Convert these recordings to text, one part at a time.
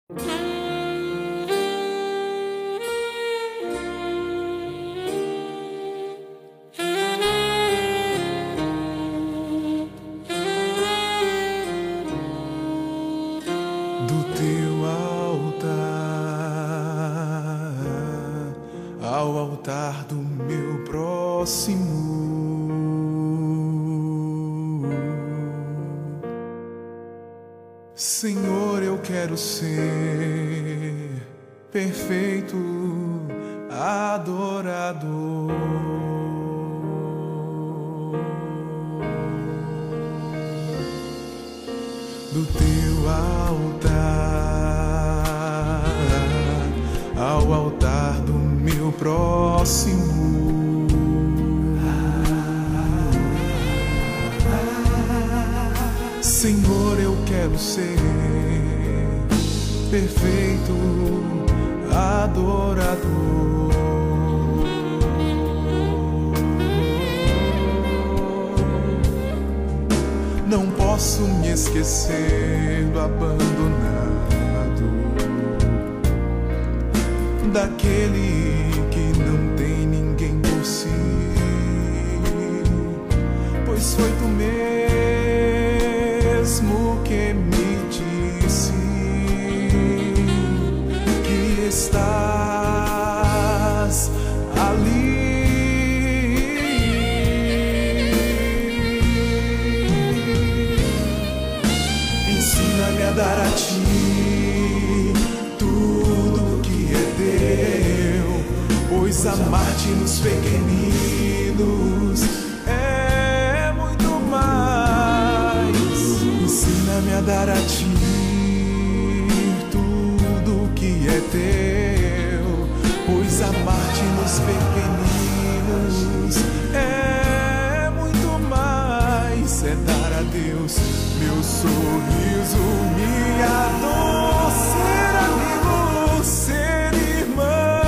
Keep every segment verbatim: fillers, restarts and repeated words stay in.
Do teu altar ao altar do meu próximo, Senhor, eu quero ser perfeito adorador. Do teu altar ao altar do meu próximo, Senhor, eu quero ser perfeito adorador. Não posso me esquecer do abandonado, daquele que não tem ninguém por si, pois foi tu mesmo que me disse que estás ali. Ensina-me a dar a ti tudo que é teu, pois amar-te nos pequeninos é muito mais. Ensina-me a dar a ti tudo que é teu, pois amar-te nos pequeninos é muito mais. É dar a Deus meu sorriso, minha dor, ser amigo, ser irmão.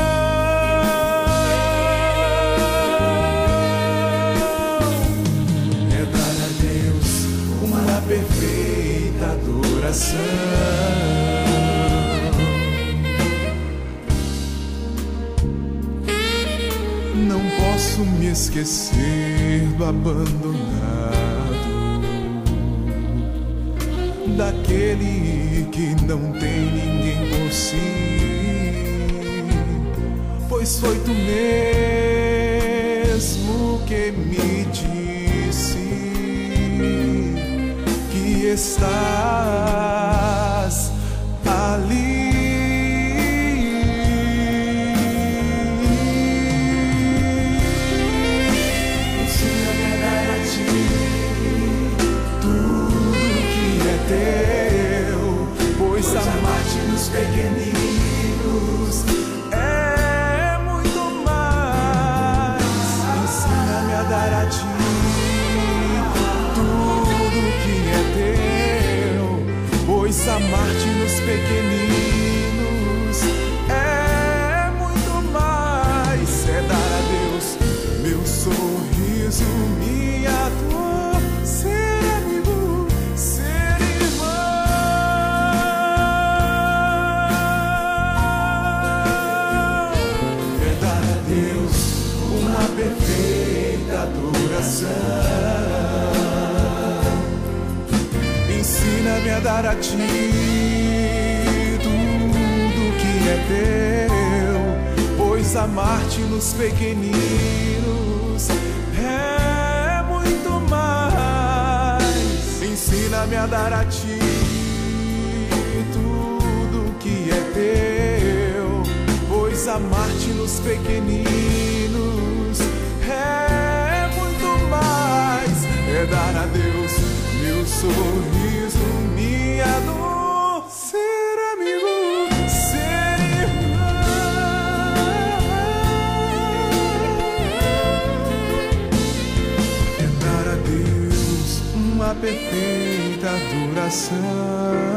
É dar a Deus uma perfeita adoração. Não posso me esquecer do abandonado, daquele que não tem ninguém por si, pois foi tu mesmo que me disse que estás ali. Ensina-me a dar a ti tudo que é teu, pois amar-te nos pequeninos é muito mais. Ensina-me a dar a ti tudo que é teu, pois amar-te nos pequeninos é muito mais. É dar a Deus meu sorriso, minha dor, ser amigo, ser irmão. É dar a Deus uma perfeita adoração. Ensina-me a dar a ti tudo que é teu, pois amar-te nos pequeninos é muito mais. Ensina-me a dar a ti tudo que é teu, pois amar-te nos pequeninos é muito mais. É dar a Deus meu sorriso, minha dor, ser amigo, ser irmão. É dar a Deus uma perfeita adoração.